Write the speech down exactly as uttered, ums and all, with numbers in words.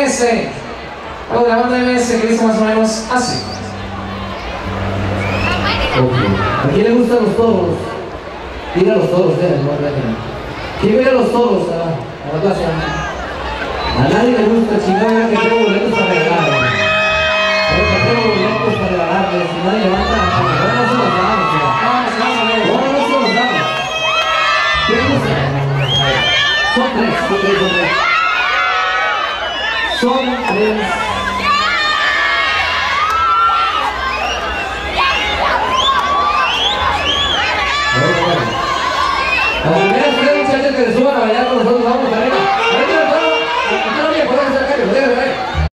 S. Luego de la banda M S que dice más o menos así. Okay. ¿A quién le gustan los toros? Tira los toros, eh, no dejen. ¿Quién ve a los toros a, a la plaza? A nadie le gusta el chingón, era que tengo boletos para regalar. Era que tengo boletos para regalarles. Si nadie levanta, ahora no se los damos. Ahora no se los damos. ¿Qué les gusta? Son tres, son tres, son tres. Son tres. A las primeras tres muchachas que se suban a bailar con nosotros.